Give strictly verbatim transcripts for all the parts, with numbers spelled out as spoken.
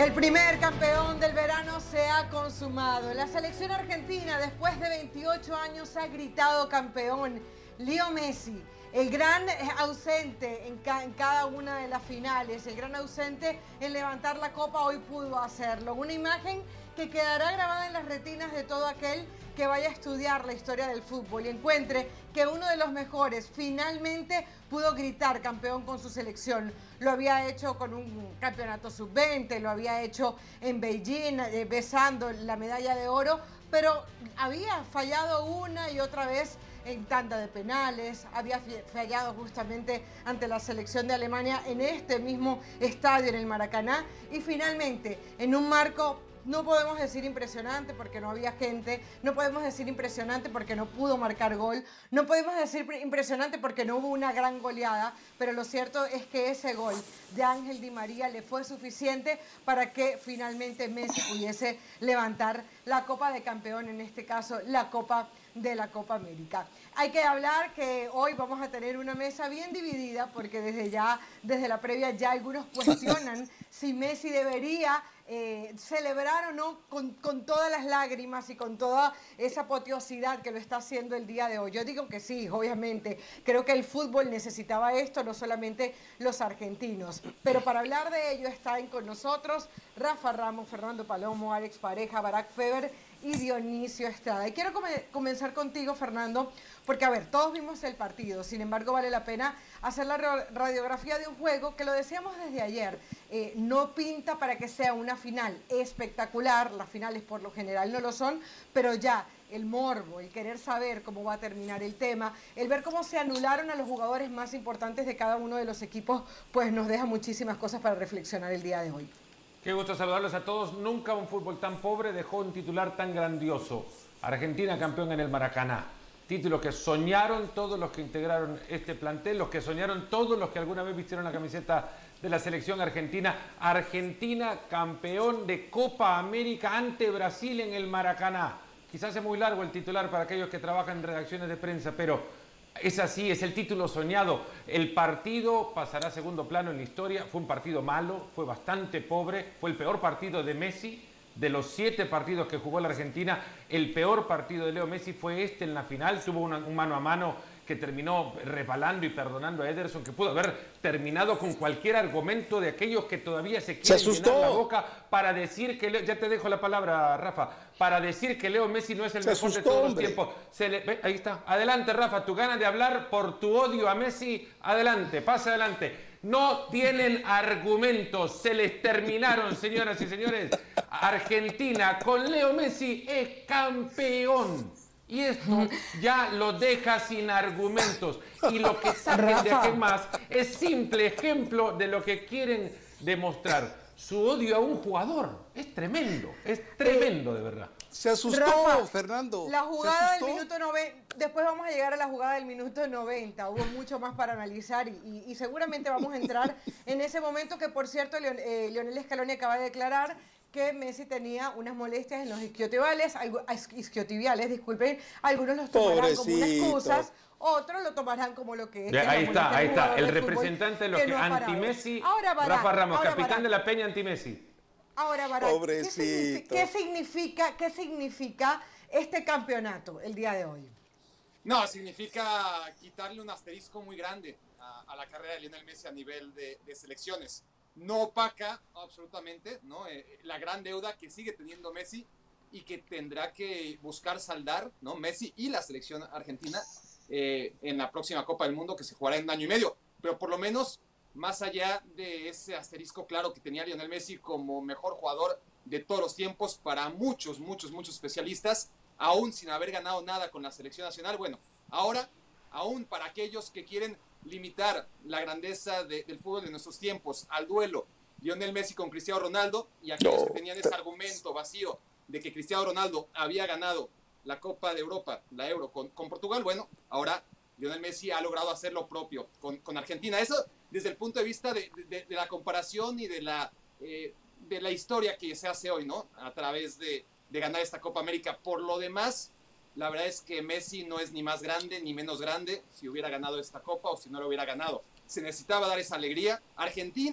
El primer campeón del verano se ha consumado. La selección argentina, después de veintiocho años, ha gritado campeón. Leo Messi, el gran ausente en, ca en cada una de las finales, el gran ausente en levantar la copa, hoy pudo hacerlo. Una imagen que quedará grabada en las retinas de todo aquel que vaya a estudiar la historia del fútbol y encuentre que uno de los mejores finalmente pudo gritar campeón con su selección. Lo había hecho con un campeonato sub veinte, lo había hecho en Beijing, eh, besando la medalla de oro, pero había fallado una y otra vez en tanda de penales, había fallado justamente ante la selección de Alemania en este mismo estadio, en el Maracaná, y finalmente en un marco, no podemos decir impresionante porque no había gente, no podemos decir impresionante porque no pudo marcar gol, no podemos decir impresionante porque no hubo una gran goleada, pero lo cierto es que ese gol de Ángel Di María le fue suficiente para que finalmente Messi pudiese levantar la Copa de Campeón, en este caso la Copa de la Copa América. Hay que hablar que hoy vamos a tener una mesa bien dividida porque desde ya, desde la previa ya algunos cuestionan si Messi debería eh, celebrar o no con, con todas las lágrimas y con toda esa apoteosidad que lo está haciendo el día de hoy. Yo digo que sí, obviamente. Creo que el fútbol necesitaba esto, no solamente los argentinos. Pero para hablar de ello están con nosotros Rafa Ramos, Fernando Palomo, Alex Pareja, Barak Feber y Dionisio Estrada. Y quiero come comenzar contigo, Fernando, porque, a ver, todos vimos el partido, sin embargo, vale la pena hacer la radiografía de un juego que lo decíamos desde ayer. Eh, no pinta para que sea una final espectacular, las finales por lo general no lo son, pero ya el morbo, el querer saber cómo va a terminar el tema, el ver cómo se anularon a los jugadores más importantes de cada uno de los equipos, pues nos deja muchísimas cosas para reflexionar el día de hoy. Qué gusto saludarlos a todos. Nunca un fútbol tan pobre dejó un titular tan grandioso. Argentina campeón en el Maracaná. Título que soñaron todos los que integraron este plantel, los que soñaron todos los que alguna vez vistieron la camiseta de la selección argentina. Argentina campeón de Copa América ante Brasil en el Maracaná. Quizás es muy largo el titular para aquellos que trabajan en redacciones de prensa, pero es así, es el título soñado. El partido pasará a segundo plano en la historia. Fue un partido malo, fue bastante pobre, fue el peor partido de Messi. De los siete partidos que jugó la Argentina, el peor partido de Leo Messi fue este en la final. Tuvo una, un mano a mano que terminó resbalando y perdonando a Ederson, que pudo haber terminado con cualquier argumento de aquellos que todavía se quieren se llenar la boca para decir que Leo, ya te dejo la palabra, Rafa, para decir que Leo Messi no es el se mejor asustó, de todos hombre. los tiempos. Se le, ahí está, adelante, Rafa, tu ganas de hablar por tu odio a Messi, adelante, pasa adelante. No tienen argumentos, se les terminaron, señoras y señores. Argentina con Leo Messi es campeón. Y esto ya lo deja sin argumentos. Y lo que saquen de aquí más es simple ejemplo de lo que quieren demostrar. Su odio a un jugador. Es tremendo, es tremendo de verdad. Se asustó, Rafa, Fernando. La jugada del minuto noventa, después vamos a llegar a la jugada del minuto noventa, hubo mucho más para analizar y, y, y seguramente vamos a entrar en ese momento que, por cierto, Leon, eh, Lionel Scaloni acaba de declarar que Messi tenía unas molestias en los isquiotibiales, isquiotibiales, disculpen, algunos los tomarán Pobrecito. como una excusa, otros lo tomarán como lo que es. Ya, ahí está, ahí está, el de representante de los que, que no anti-Messi, Rafa Ramos, ahora capitán Barak. de la Peña anti-Messi. Ahora, Barak, ¿qué significa, ¿qué significa, qué significa este campeonato el día de hoy? No, significa quitarle un asterisco muy grande a, a la carrera de Lionel Messi a nivel de, de selecciones. No opaca absolutamente, ¿no? Eh, la gran deuda que sigue teniendo Messi y que tendrá que buscar saldar, ¿no? Messi y la selección argentina eh, en la próxima Copa del Mundo que se jugará en un año y medio. Pero por lo menos, más allá de ese asterisco claro que tenía Lionel Messi como mejor jugador de todos los tiempos para muchos, muchos, muchos especialistas, aún sin haber ganado nada con la selección nacional, bueno, ahora, aún para aquellos que quieren limitar la grandeza de, del fútbol de nuestros tiempos al duelo Lionel Messi con Cristiano Ronaldo y aquellos no. que tenían ese argumento vacío de que Cristiano Ronaldo había ganado la Copa de Europa, la Euro con, con Portugal, bueno, ahora Lionel Messi ha logrado hacer lo propio con, con Argentina. Eso desde el punto de vista de, de, de la comparación y de la, eh, de la historia que se hace hoy, ¿no? A través de, de ganar esta Copa América. Por lo demás, la verdad es que Messi no es ni más grande ni menos grande si hubiera ganado esta Copa o si no lo hubiera ganado. Se necesitaba dar esa alegría. Argentina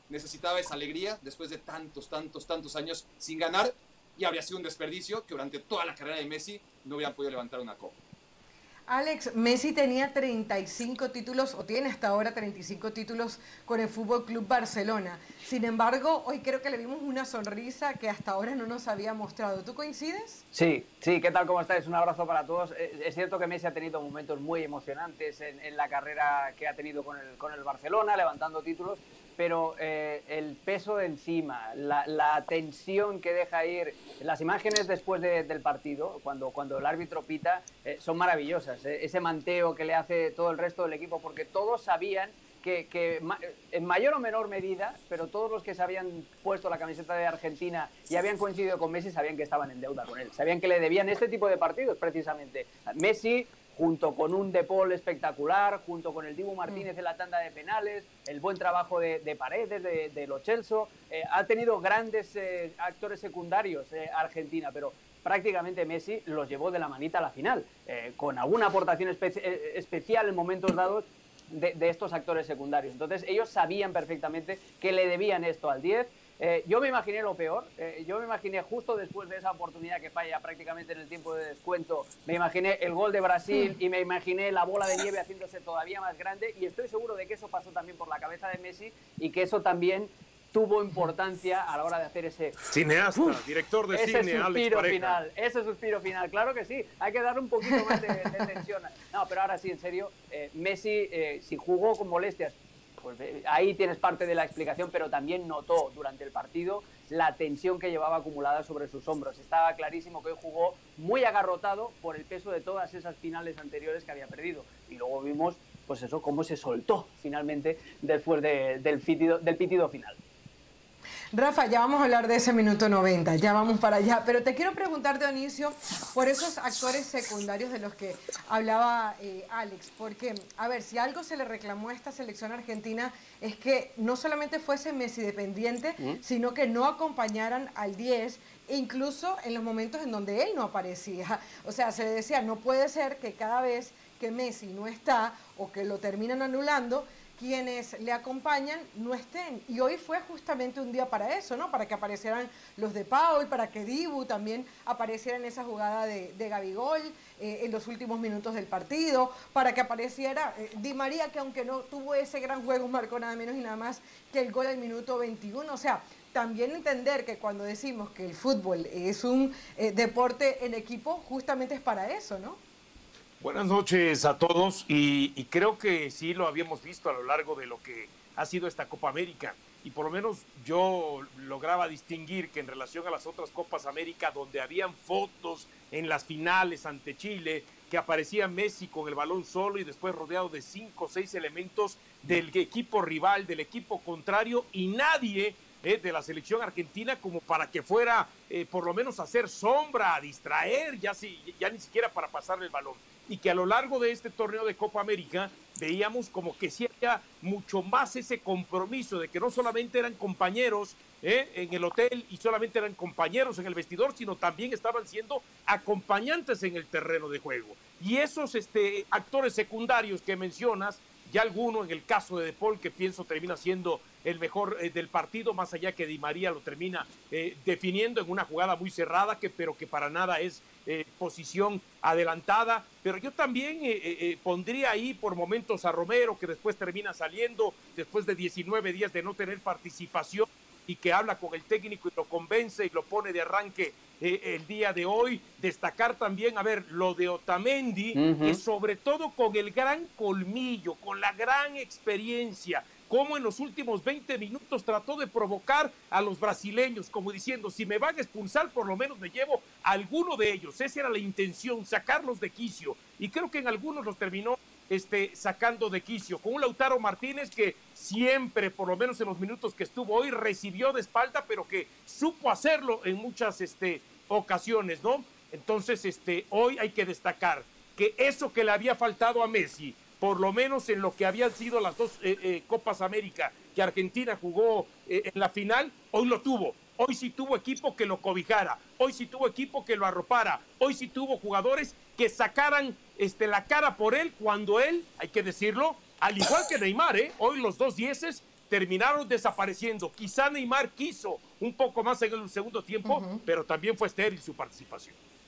necesitaba esa alegría después de tantos, tantos, tantos años sin ganar, y habría sido un desperdicio que durante toda la carrera de Messi no hubieran podido levantar una copa. Alex, Messi tenía treinta y cinco títulos, o tiene hasta ahora treinta y cinco títulos con el Fútbol Club Barcelona. Sin embargo, hoy creo que le vimos una sonrisa que hasta ahora no nos había mostrado. ¿Tú coincides? Sí, sí, ¿qué tal? ¿Cómo estáis? Un abrazo para todos. Es cierto que Messi ha tenido momentos muy emocionantes en, en la carrera que ha tenido con el, con el Barcelona, levantando títulos, pero eh, el peso de encima, la, la tensión que deja ir, las imágenes después de, del partido, cuando, cuando el árbitro pita, eh, son maravillosas. Eh, ese manteo que le hace todo el resto del equipo, porque todos sabían que, que en mayor o menor medida, pero todos los que se habían puesto la camiseta de Argentina y habían coincidido con Messi sabían que estaban en deuda con él, sabían que le debían este tipo de partidos precisamente. Messi, junto con un De Paul espectacular, junto con el Dibu Martínez en la tanda de penales, el buen trabajo de, de Paredes, de, de Lo Celso, eh, ha tenido grandes eh, actores secundarios eh, Argentina, pero prácticamente Messi los llevó de la manita a la final, eh, con alguna aportación espe eh, especial en momentos dados de, de estos actores secundarios. Entonces ellos sabían perfectamente que le debían esto al diez. Eh, yo me imaginé lo peor, eh, yo me imaginé justo después de esa oportunidad que falla prácticamente en el tiempo de descuento, me imaginé el gol de Brasil y me imaginé la bola de nieve haciéndose todavía más grande, y estoy seguro de que eso pasó también por la cabeza de Messi y que eso también tuvo importancia a la hora de hacer ese cineasta, uf, director de ese cine, suspiro Alex Pareja. final, ese suspiro final, claro que sí, hay que darle un poquito más de, de tensión. No, pero ahora sí, en serio, eh, Messi, eh, si jugó con molestias, pues eh, ahí tienes parte de la explicación, pero también notó durante el partido la tensión que llevaba acumulada sobre sus hombros. Estaba clarísimo que hoy jugó muy agarrotado por el peso de todas esas finales anteriores que había perdido. Y luego vimos, pues eso, cómo se soltó finalmente después de, del, pitido, del pitido final. Rafa, ya vamos a hablar de ese minuto noventa, ya vamos para allá, pero te quiero preguntar, Dionisio, por esos actores secundarios de los que hablaba eh, Alex, porque, a ver, si algo se le reclamó a esta selección argentina es que no solamente fuese Messi dependiente, ¿Mm? sino que no acompañaran al diez, incluso en los momentos en donde él no aparecía. O sea, se le decía, no puede ser que cada vez que Messi no está o que lo terminan anulando, quienes le acompañan no estén. Y hoy fue justamente un día para eso, ¿no? Para que aparecieran los de Paul, para que Dibu también apareciera en esa jugada de, de Gabigol eh, en los últimos minutos del partido, para que apareciera eh, Di María, que aunque no tuvo ese gran juego, marcó nada menos y nada más que el gol al minuto veintiuno. O sea, también entender que cuando decimos que el fútbol es un eh, deporte en equipo, justamente es para eso, ¿no? Buenas noches a todos, y, y creo que sí lo habíamos visto a lo largo de lo que ha sido esta Copa América, y por lo menos yo lograba distinguir que en relación a las otras Copas América, donde habían fotos en las finales ante Chile, que aparecía Messi con el balón solo y después rodeado de cinco o seis elementos del equipo rival, del equipo contrario, y nadie eh, de la selección argentina como para que fuera eh, por lo menos a hacer sombra, a distraer, ya, si, ya ni siquiera para pasarle el balón. Y que a lo largo de este torneo de Copa América veíamos como que sí había mucho más ese compromiso de que no solamente eran compañeros ¿eh? en el hotel y solamente eran compañeros en el vestidor, sino también estaban siendo acompañantes en el terreno de juego. Y esos este, actores secundarios que mencionas, ya alguno en el caso de De Paul, que pienso termina siendo el mejor eh, del partido, más allá que Di María lo termina eh, definiendo en una jugada muy cerrada, que, pero que para nada es eh, posición adelantada. Pero yo también eh, eh, pondría ahí por momentos a Romero, que después termina saliendo, después de diecinueve días de no tener participación, y que habla con el técnico y lo convence y lo pone de arranque eh, el día de hoy. Destacar también, a ver, lo de Otamendi, uh-huh. que sobre todo con el gran colmillo, con la gran experiencia, como en los últimos veinte minutos trató de provocar a los brasileños, como diciendo, si me van a expulsar, por lo menos me llevo a alguno de ellos. Esa era la intención, sacarlos de quicio. Y creo que en algunos los terminó Este, sacando de quicio, con un Lautaro Martínez que siempre, por lo menos en los minutos que estuvo hoy, recibió de espalda, pero que supo hacerlo en muchas este, ocasiones, ¿no? Entonces, este, hoy hay que destacar que eso que le había faltado a Messi, por lo menos en lo que habían sido las dos eh, eh, Copas América que Argentina jugó eh, en la final, hoy lo tuvo. Hoy sí tuvo equipo que lo cobijara, hoy sí tuvo equipo que lo arropara, hoy sí tuvo jugadores que sacaran este, la cara por él cuando él, hay que decirlo, al igual que Neymar, ¿eh? Hoy los dos dieces terminaron desapareciendo. Quizá Neymar quiso un poco más en el segundo tiempo, uh-huh. pero también fue estéril su participación.